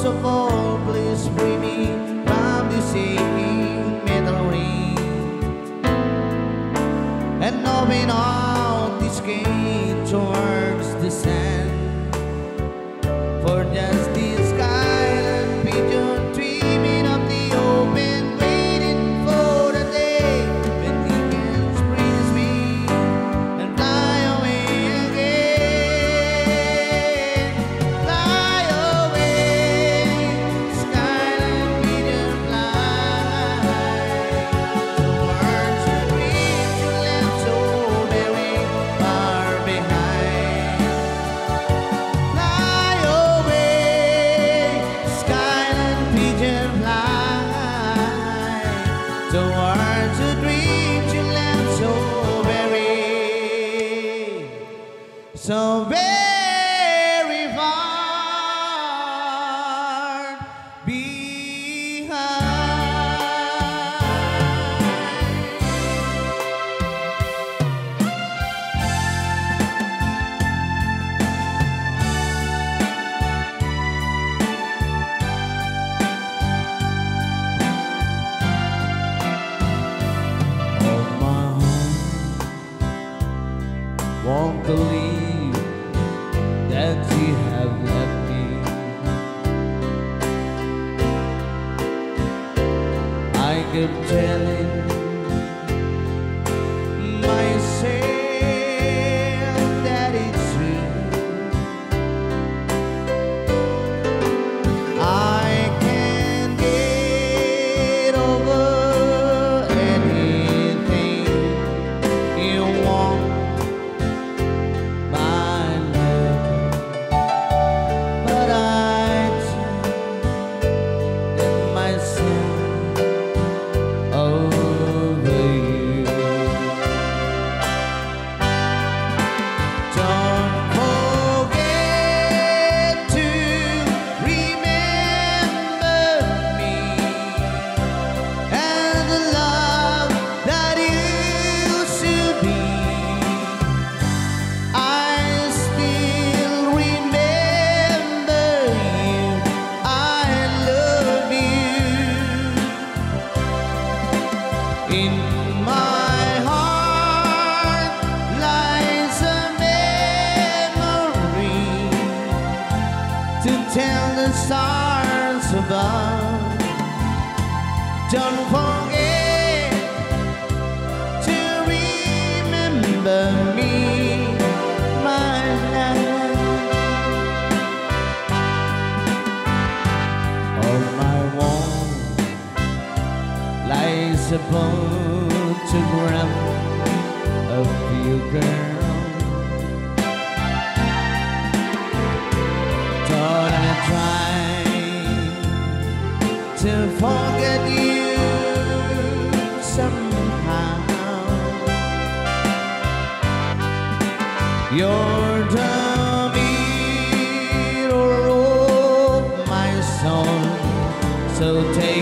of all, please free me from this aching metal ring, and open out this gate towards the sand. For just this skyline pigeon dreaming of the open, waiting for the day when he can squeeze me and fly away again. Fly away, skyline pigeon, fly towards the dreams you left so very far behind. Fly away, skyline pigeon, fly towards the dreams you left so very far behind. Oh, my heart won't believe that you have left me. I kept telling myself that it's true. I can't get over anything you want, my love, but I turn myself over you. Don't forget to remember me and the love that used to be. I still remember you. I love you. In my heart lies a memory to tell the stars above. Don't forget to remember me, my love. On my wall lies a photograph of you, girl. Thought I'd try to forget you somehow. You're the mirror of my soul, so take